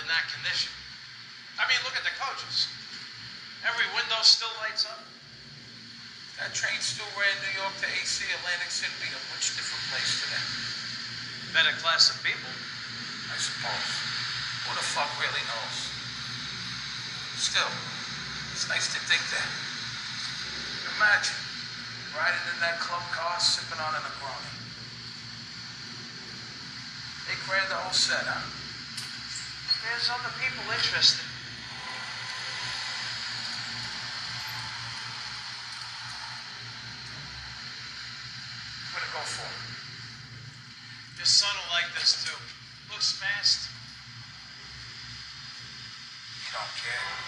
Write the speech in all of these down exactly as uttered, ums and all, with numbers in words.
in that condition. I mean, look at the coaches. Every window still lights up. That train still ran New York to A C Atlantic City, be a much different place today. Better class of people. I suppose. Who the fuck really knows? Still, it's nice to think that. Imagine riding in that club car, sipping on a Negroni. They crammed the whole set, huh? There's other people interested. Where'd it go for? Your son will like this too. Looks fast. You don't care.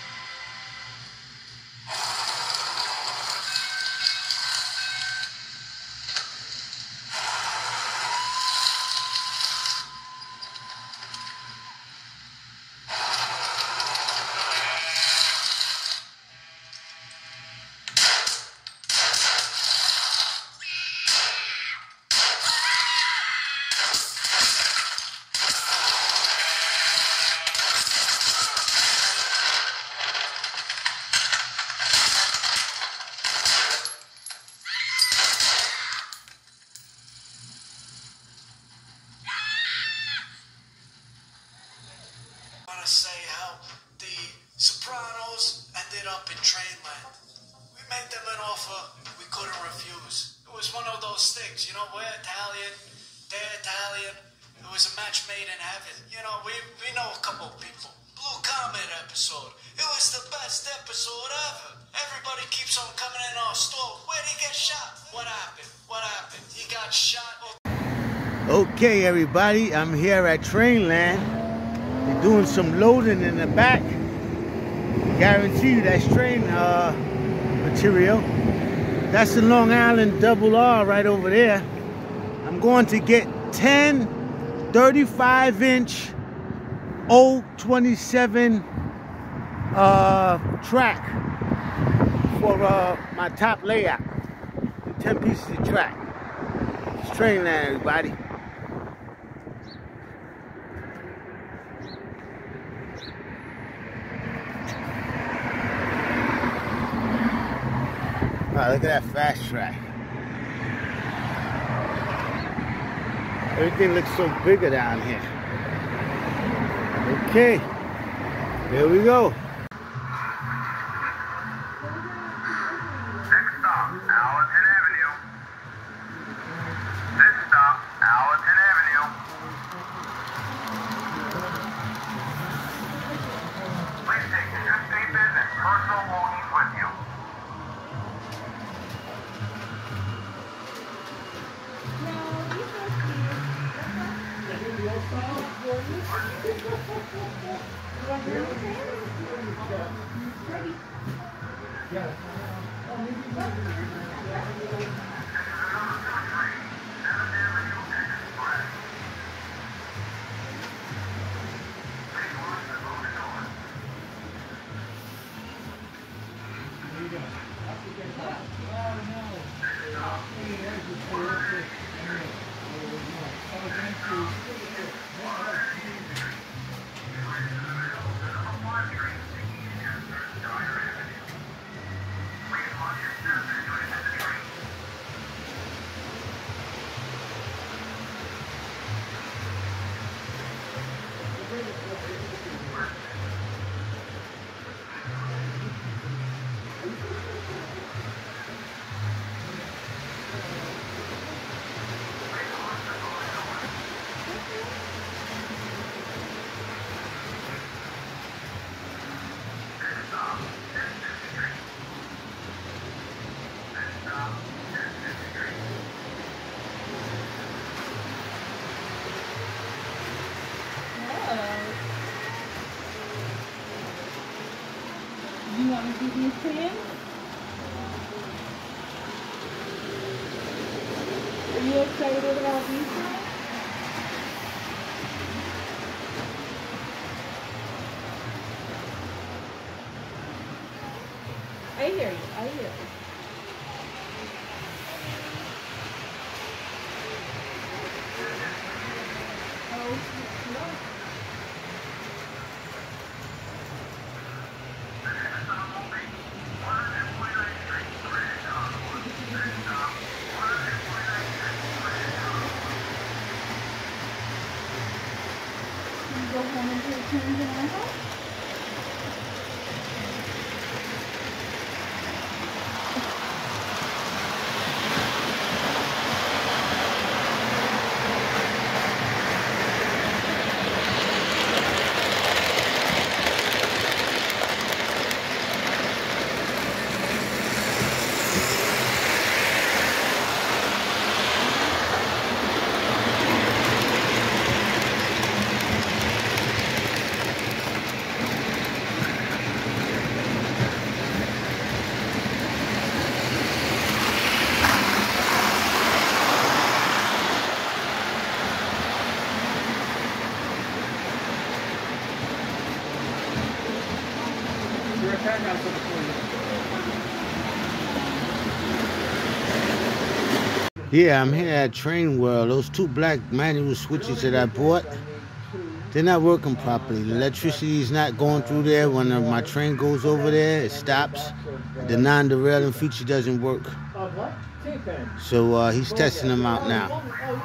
Say how the Sopranos ended up in Trainland. We made them an offer we couldn't refuse. It was one of those things, you know, we're Italian, they're Italian. It was a match made in heaven. You know, we, we know a couple of people. Blue Comet episode. It was the best episode ever. Everybody keeps on coming in our store. Where'd he get shot? What happened? What happened? He got shot. Okay, everybody, I'm here at Trainland. They're doing some loading in the back. Guarantee you that's train uh, material. That's the Long Island Double R right over there. I'm going to get ten thirty-five inch O twenty-seven uh, track for uh, my top layout. ten pieces of track. It's Trainland, everybody. Wow, look at that fast track. Everything looks so bigger down here. Okay, here we go. Next stop, Allerton Avenue. This stop, Allerton Avenue. Please take your newspapers and personal belongings with you. You want me to do these pins? Are you excited about these pins? I hear you, I hear you. Oh, no. want to do change in our house? Yeah, I'm here at Train World. Those two black manual switches that I bought, they're not working properly. The electricity is not going through there. When uh, my train goes over there, it stops. The non-derailing feature doesn't work. So uh, he's testing them out now.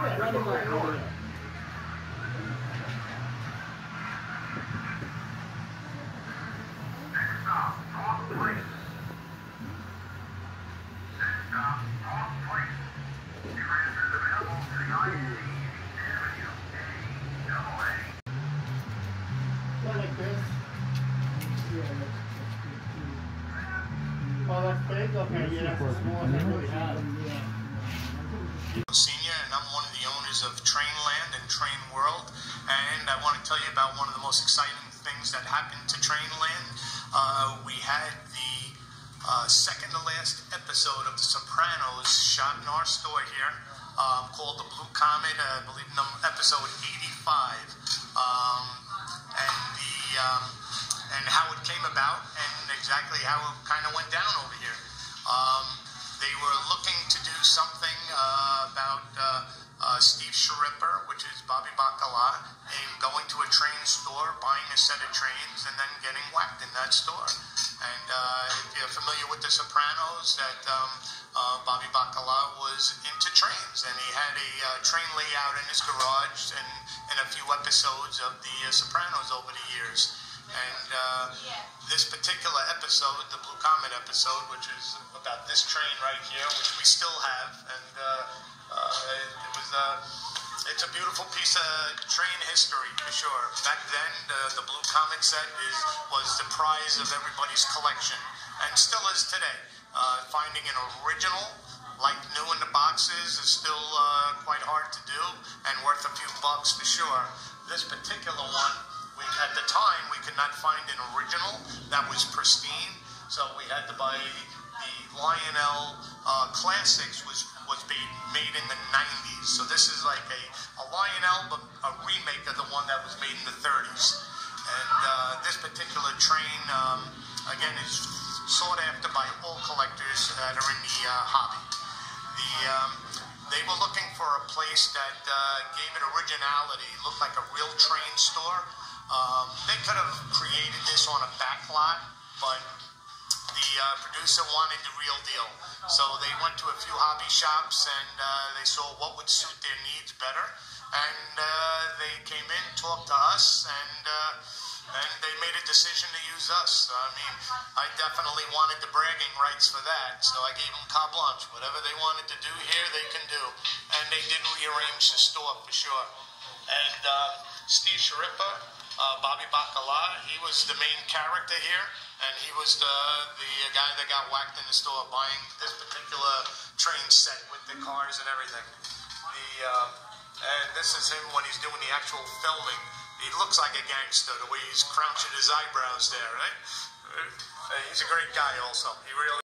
Senior, and I'm one of the owners of Trainland and Train World, and I want to tell you about one of the most exciting things that happened to Trainland. Uh, we had the uh, second to last episode of The Sopranos shot in our store here, um, called The Blue Comet, uh, I believe number, episode eighty-five, um, and the um, and how it came about and exactly how it kind of went down over here. Um, they were looking to do something uh, about uh, uh, Steve Schirripa, which is Bobby Bacala, and going to a train store, buying a set of trains, and then getting whacked in that store. And uh, if you're familiar with The Sopranos, that um, uh, Bobby Bacala was into trains, and he had a uh, train layout in his garage and in a few episodes of The uh, Sopranos over the years. And uh, this particular episode, the Blue Comet episode, which is about this train right here, which we still have, and uh, uh, it was uh, it's a beautiful piece of train history for sure. Back then, uh, the Blue Comet set is was the prize of everybody's collection, and still is today. Uh, finding an original, like new in the boxes, is still uh, quite hard to do, and worth a few bucks for sure. This particular one, we, at the time, we could not find an original that was pristine, so we had to buy the Lionel uh, Classics, was was made, made in the nineties. So this is like a, a Lionel, but a remake of the one that was made in the thirties. And uh, this particular train, um, again, is sought after by all collectors that are in the uh, hobby. The um, They were looking for a place that uh, gave it originality, looked like a real train store. Um, they could have created this on a back lot, but the uh, producer wanted the real deal. So they went to a few hobby shops and uh, they saw what would suit their needs better. And uh, they came in, talked to us, and uh, and they made a decision to use us. I mean, I definitely wanted the bragging rights for that, so I gave them carte blanche. Whatever they wanted to do here, they can do. And they did rearrange the store for sure. And uh, Steve Schirripa, uh, Bobby Bacala, he was the main character here, and he was the, the guy that got whacked in the store buying this particular train set with the cars and everything. The uh, and this is him when he's doing the actual filming. He looks like a gangster, the way he's crouching his eyebrows there, right? Uh, he's a great guy also. He really...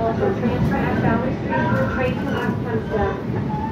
Also transfer at Valley Street for train to West Hempstead.